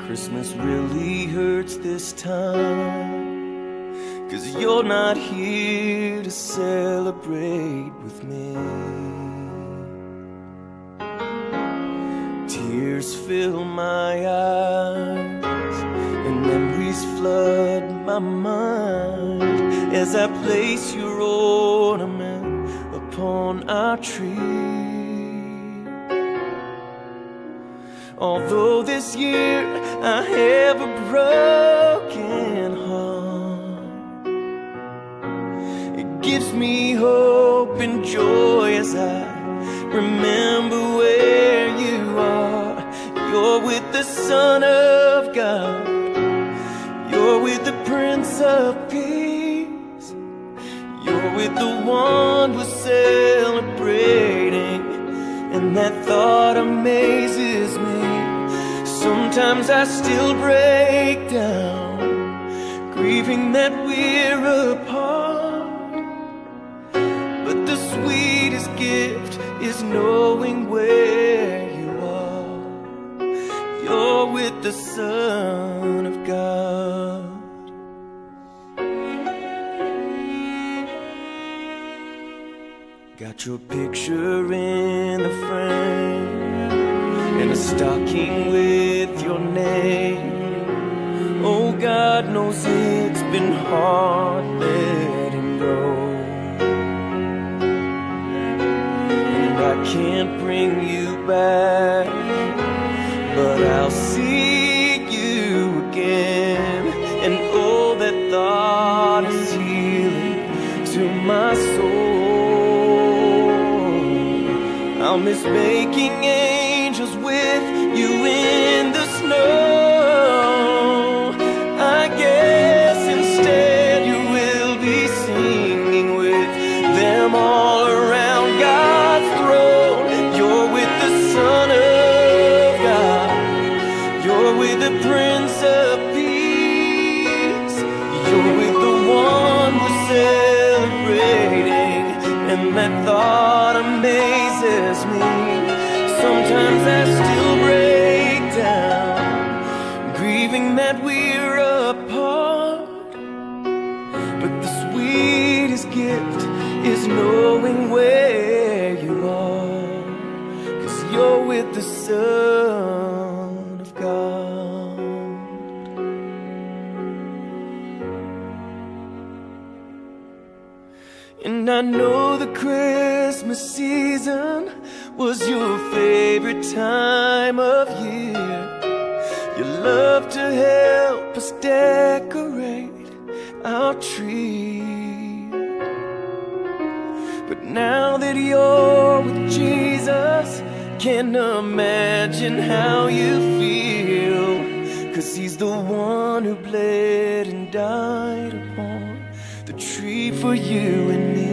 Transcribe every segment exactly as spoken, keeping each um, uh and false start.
Christmas really hurts this time, 'cause you're not here to celebrate with me. Tears fill my eyes and memories flood my mind as I place your ornament upon our tree. Although this year I have a broken heart, it gives me hope and joy as I remember where you are. You're with the Son of God, you're with the Prince of Peace, you're with the one we're celebrating, and that thought amazes me. Sometimes I still break down, grieving that we're apart, but the sweetest gift is knowing where you are. You're with the Son of God. Got your picture in the frame and a stocking with your name. Oh, God knows it's been hard letting go, and I can't bring you back, but I'll seek you again. And oh, that thought is healing to my soul. I'll miss making angels with you in the snow. I guess instead you will be singing with them all around God's throne. You're with the Son of God, you're with the Prince of Peace, you're with the one we're celebrating, and that thought amazes me. Sometimes I still break down, grieving that we're apart, but the sweetest gift is knowing where you are, 'cause you're with the Son of God. And I know the Christmas season was your favorite time of year. You love to help us decorate our tree. But now that you're with Jesus, can't imagine how you feel, 'cause he's the one who bled and died upon the tree for you and me.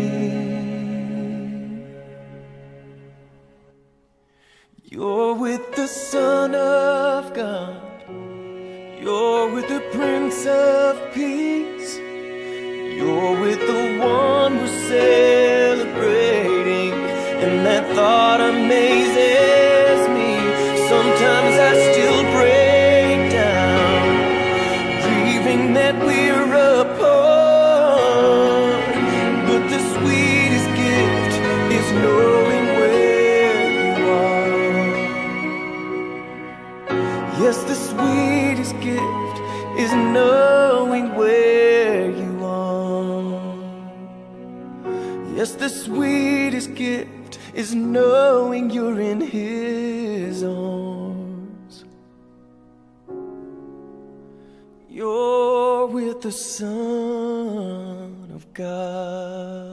You're with the Son of God, you're with the Prince of Peace, you're with the one we're celebrating, and that thought amazes me. Sometimes I still break down, grieving that we're apart, but the sweetest gift is knowing where you are. Yes, the sweetest gift is knowing where you are. Yes, the sweetest gift is knowing you're in His arms. You're with the Son of God.